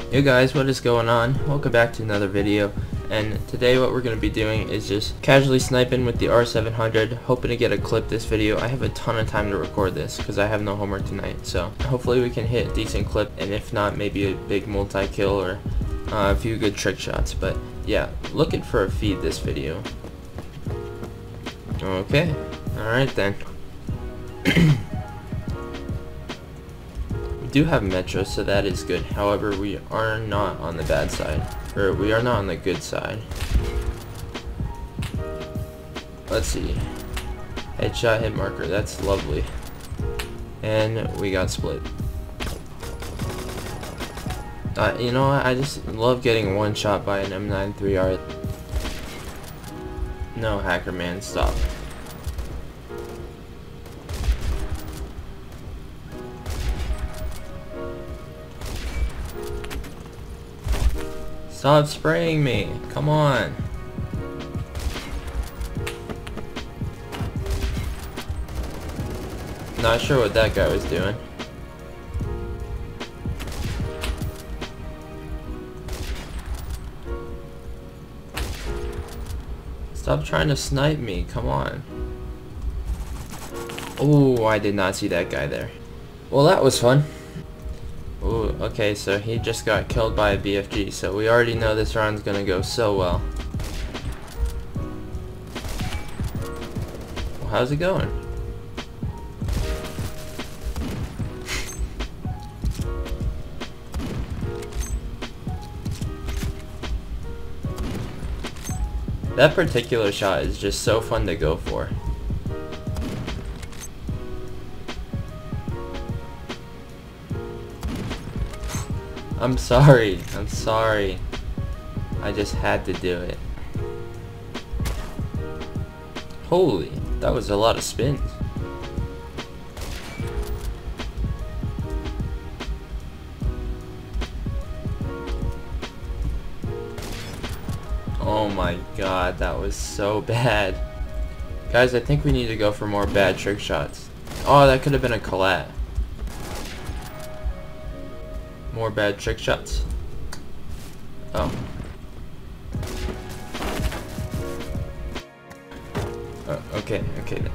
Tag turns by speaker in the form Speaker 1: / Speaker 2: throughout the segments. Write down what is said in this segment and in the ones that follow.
Speaker 1: Yo guys, what is going on? Welcome back to another video, and today what we're going to be doing is just casually sniping with the R700, hoping to get a clip this video. I have a ton of time to record this because I have no homework tonight, so hopefully we can hit a decent clip, and if not, maybe a big multi-kill or a few good trick shots. But yeah, looking for a feed this video. Okay, alright then. We do have Metro, so that is good. However, we are not on the bad side, or we are not on the good side. Let's see. Headshot, hit marker, that's lovely. And we got split. You know what, I just love getting one shot by an M93R. No, hacker man, stop. Stop spraying me, come on. Not sure what that guy was doing. Stop trying to snipe me, come on. Oh, I did not see that guy there. Well, that was fun. Ooh, okay, so he just got killed by a BFG, so we already know this round's gonna go so well. Well, how's it going? That particular shot is just so fun to go for. I'm sorry. I just had to do it. Holy, that was a lot of spins. Oh my god, that was so bad. Guys, I think we need to go for more bad trick shots. Oh, that could have been a collat. More bad trick shots. Oh. Okay then.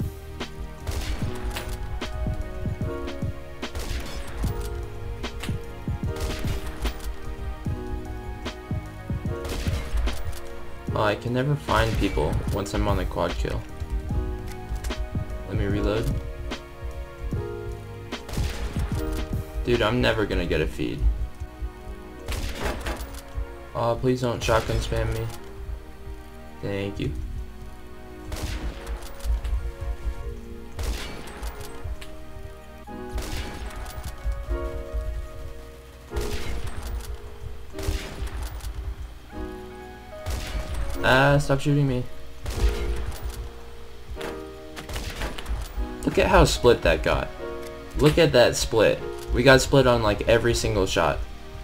Speaker 1: Oh, I can never find people once I'm on the quad kill. Let me reload. Dude, I'm never gonna get a feed. Oh, please don't shotgun spam me. Thank you. Stop shooting me. Look at how split that got. Look at that split. We got split on like every single shot.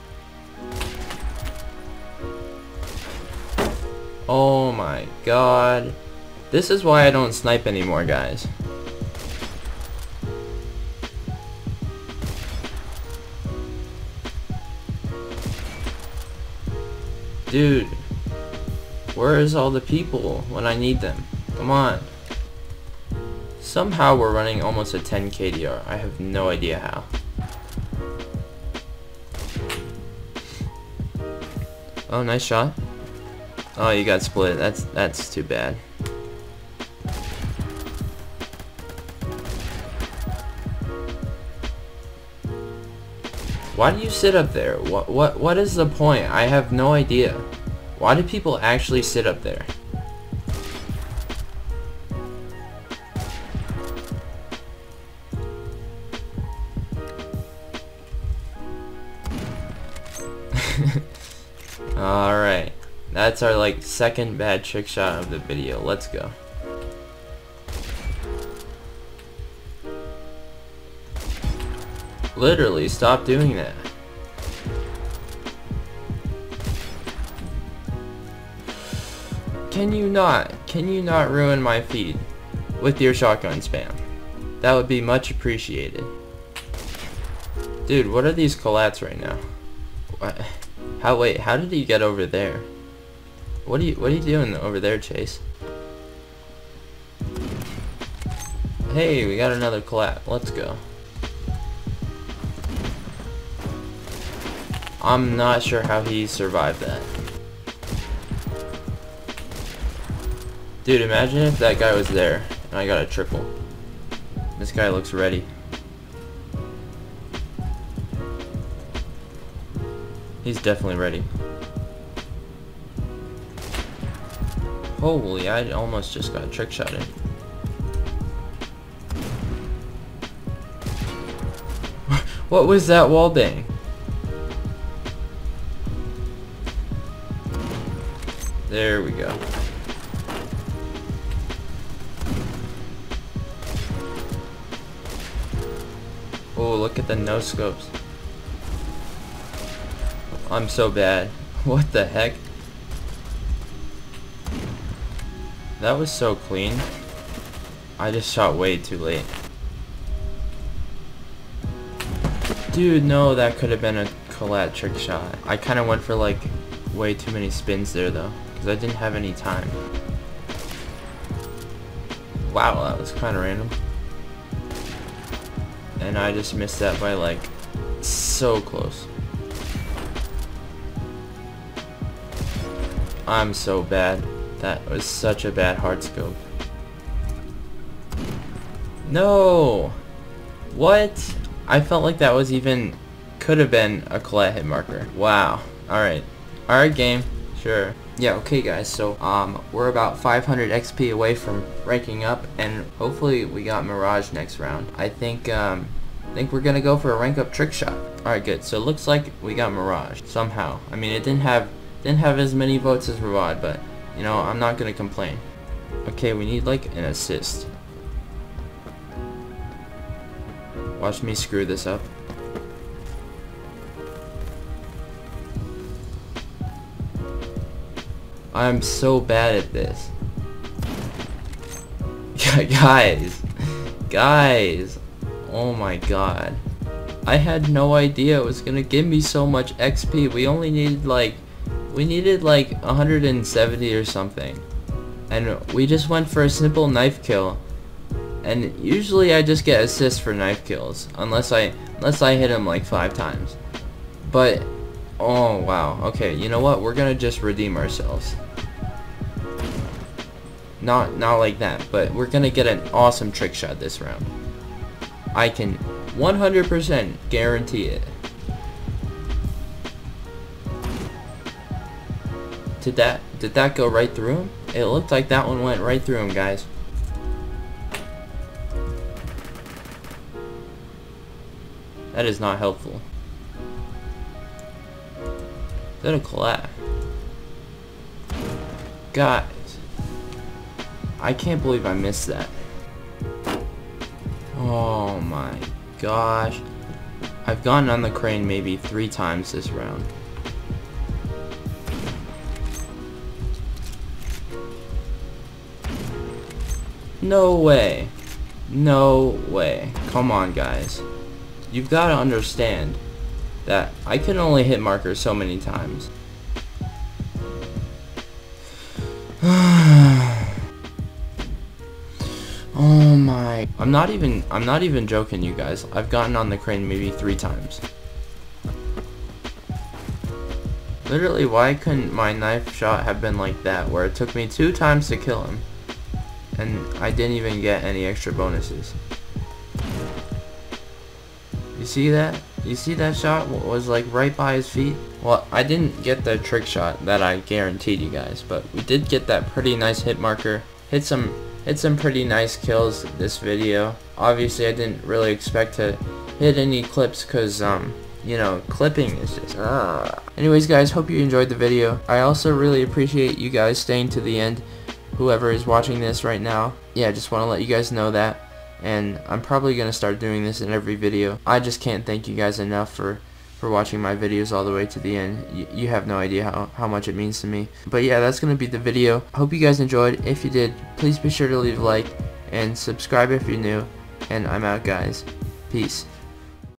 Speaker 1: Oh my god. This is why I don't snipe anymore, guys. Dude, where is all the people when I need them? Come on. Somehow we're running almost a 10 KDR. I have no idea how. Oh, nice shot. Oh, you got split. That's too bad. Why do you sit up there? What is the point? I have no idea. Why do people actually sit up there? Alright, that's our like second bad trick shot of the video. Let's go. Literally, stop doing that. Can you not ruin my feed with your shotgun spam? That would be much appreciated. Dude, what are these collats right now? What? Wait, how did he get over there? What are you doing over there, Chase? Hey, we got another collat. Let's go. I'm not sure how he survived that. Dude, imagine if that guy was there and I got a triple. This guy looks ready. He's definitely ready. Holy, I almost just got trick shotted. What was that wall bang? There we go. Oh, look at the no scopes. I'm so bad. What the heck? That was so clean. I just shot way too late. Dude, no, that could have been a collat trick shot. I kind of went for like way too many spins there though, because I didn't have any time. Wow, that was kind of random. And I just missed that by like so close. I'm so bad. That was such a bad hard scope. No! What? I felt like that was even could have been a collat hit marker. Wow. Alright. Alright, game. Sure. Yeah, okay guys, so we're about 500 XP away from ranking up, and hopefully we got Mirage next round. I think we're gonna go for a rank up trick shot. Alright, good. So it looks like we got Mirage somehow. I mean, it didn't have as many votes as Ravad, but you know, I'm not gonna complain. Okay, we need like an assist. Watch me screw this up. I'm so bad at this. Guys, oh my god. I had no idea it was gonna give me so much XP. We needed like 170 or something, and we just went for a simple knife kill. And usually I just get assists for knife kills, unless I hit him like 5 times. But oh wow, okay, you know what? We're gonna just redeem ourselves. Not like that, but we're gonna get an awesome trick shot this round. I can 100% guarantee it. Did that go right through him? It looked like that one went right through him, guys. That is not helpful. Is that a collat? Guys, I can't believe I missed that. Oh my gosh. I've gone on the crane maybe 3 times this round. No way. No way. Come on, guys. You've got to understand that I can only hit markers so many times. Oh my. I'm not even joking, you guys. I've gotten on the crane maybe 3 times. Literally, why couldn't my knife shot have been like that, where it took me 2 times to kill him, and I didn't even get any extra bonuses? You see that? You see that shot was like right by his feet? Well, I didn't get the trick shot that I guaranteed you guys, but we did get that pretty nice hit marker. Hit some pretty nice kills this video. Obviously, I didn't really expect to hit any clips because you know, clipping is just Anyways, guys, hope you enjoyed the video. I also really appreciate you guys staying to the end, whoever is watching this right now. Yeah, just want to let you guys know that. And I'm probably going to start doing this in every video. I just can't thank you guys enough for watching my videos all the way to the end. You have no idea how much it means to me. But yeah, that's going to be the video. Hope you guys enjoyed. If you did, please be sure to leave a like and subscribe if you're new. And I'm out, guys. Peace.